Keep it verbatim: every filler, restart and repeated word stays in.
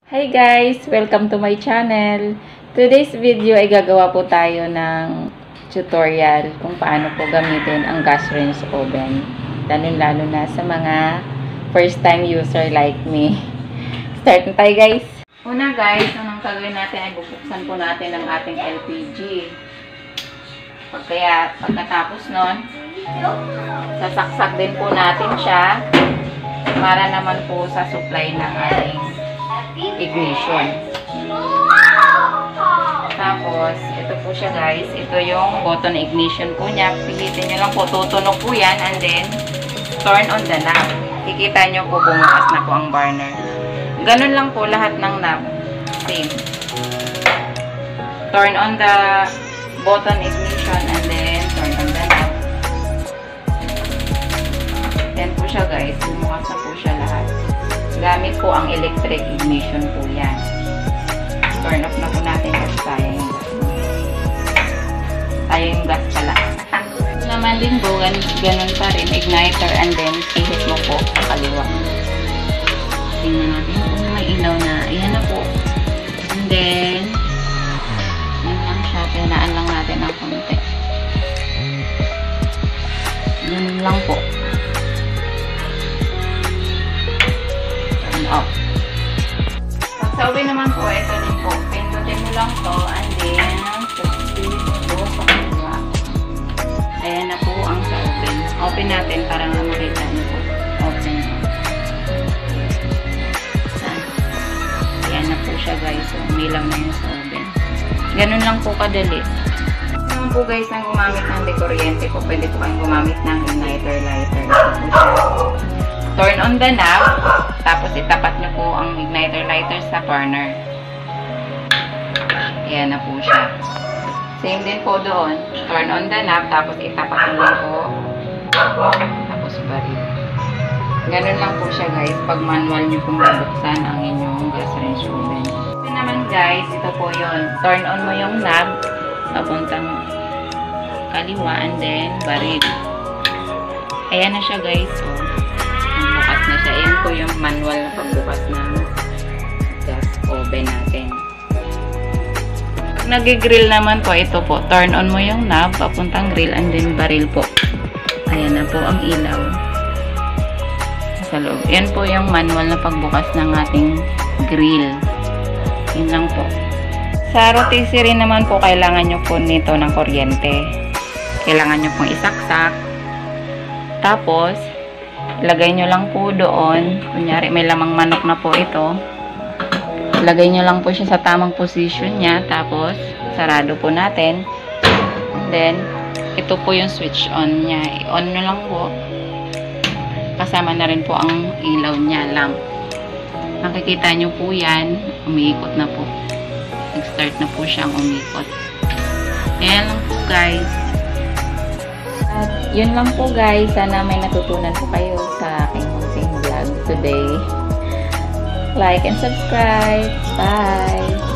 Hi guys! Welcome to my channel. Today's video ay gagawa po tayo ng tutorial kung paano po gamitin ang gas range oven. Lalo-lalo na sa mga first time user like me. Start na tayo guys! Una guys, anong gagawin natin ay bubuksan po natin ang ating L P G. Kaya pagkatapos nun, sasaksak din po natin siya para naman po sa supply ng ating ignition. Tapos, ito po siya guys. Ito yung button ignition po niya. Pilitin nyo lang po. Tutunog po yan and then turn on the knob. Kikita nyo po bumukas na po ang burner. Ganun lang po lahat ng knob. Same. Turn on the button ignition and then turn on the knob. Yan po siya guys. Bumukas na po siya lahat. Gamit po ang electric ignition po yan. Turn off na po natin kasi tayo yung gas. Tayo yung gas pala. Naman din po, gan ganun pa rin. Igniter and then ihit mo po sa kaliwa. Tingnan natin kung may ilaw na. Ayan na po. And then, yun lang siya. Tinaan lang natin ang konti. Ganun lang po. Off. Pag sa oven naman po, ito din po. Pindutin mo lang to and then po sa kaliwa. Ayan na po ang sa oven. Open natin para nga makita nyo po. Open na. Ayan na po siya guys. So, umilaw na yun sa oven. Ganun lang po kadali. Naman po guys, nang gumamit ng dekuryente po, pwede po kayong gumamit ng igniter lighter. Ito po siya. Turn on the knob, tapos itapat nyo po ang igniter lighter sa burner. Ayan na po siya. Same din po doon. Turn on the knob, tapos itapat nyo lang po. Tapos baril. Ganun lang po siya guys, pag manual nyo pong babuksan ang inyong gas range oven. Ito naman guys, ito po yun. Turn on mo yung knob, papuntang kaliwa, and then baril. Ayan na siya guys. So, bukas na siya. Ayan po yung manual na pagbukas ng gas oven natin. Pag nag-grill naman po, ito po. Turn on mo yung knob, papuntang grill, and then baril po. Ayan na po ang ilaw. Sa loob. Ayan po yung manual na pagbukas ng ating grill. Yun lang po. Sa rotisserie naman po, kailangan nyo po nito ng kuryente. Kailangan nyo pong isaksak. Tapos, ilagay nyo lang po doon. Kunyari, may lamang manok na po ito. Ilagay nyo lang po siya sa tamang position niya. Tapos, sarado po natin. And then, ito po yung switch on niya. I-on nyo lang po. Kasama na rin po ang ilaw niya, lamp. Nakikita nyo po yan. Umiikot na po. Nag-start na po siyang umikot. Ayan lang po guys. At yun lang po guys, sana may natutunan po kayo sa aking munting vlog today. Like and subscribe. Bye!